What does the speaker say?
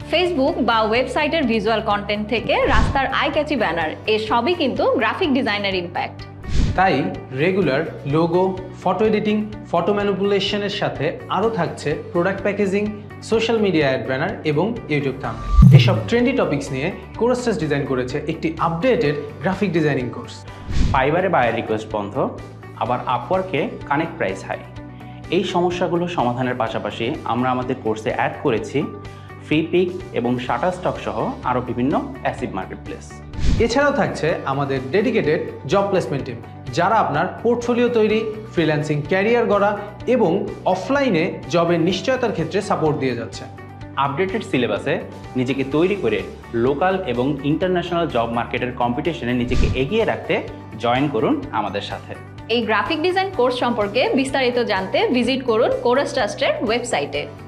Facebook বা ওয়েবসাইটের visual content থেকে রাস্তার আই ক্যাচি ব্যানার এ সবই কিন্তু গ্রাফিক ডিজাইনের ইম্প্যাক্ট। তাই regular logo, photo editing, photo ম্যানিপুলেশনের সাথে আরও থাকছে product packaging, social media ad banner এবং ইউটিউব থাম্বনেল। এসব ট্রেন্ডি টপিকস নিয়ে কোরাস্টাস ডিজাইন করেছে একটি আপডেটেড গ্রাফিক ডিজাইনিং কোর্স। ফাইবারে বায়ার রিকোয়েস্ট বন্ধ, আবার আপওয়ার্কে কানেক্ট প্রাইস হাই। এই সমস্যাগুলো সমাধানের পাশাপাশি আমরা আমাদের কোর্সে অ্যাড করেছি ফ্রি পিক এবং শাটার স্টক সহ আরও বিভিন্ন অ্যাসিভ মার্কেটপ্লেস। এছাড়াও থাকছে আমাদের ডেডিকেটেড জব প্লেসমেন্ট টিম, যারা আপনার পোর্টফোলিও তৈরি, ফ্রিল্যান্সিং ক্যারিয়ার গড়া এবং অফলাইনে জবের নিশ্চয়তার ক্ষেত্রে সাপোর্ট দিয়ে যাচ্ছে। আপডেটেড সিলেবাসে নিজেকে তৈরি করে লোকাল এবং ইন্টারন্যাশনাল জব মার্কেটের কম্পিটিশনে নিজেকে এগিয়ে রাখতে জয়েন করুন আমাদের সাথে। এই গ্রাফিক ডিজাইন কোর্স সম্পর্কে বিস্তারিত জানতে ভিজিট করুন কোরাস্টাসের ওয়েবসাইটে।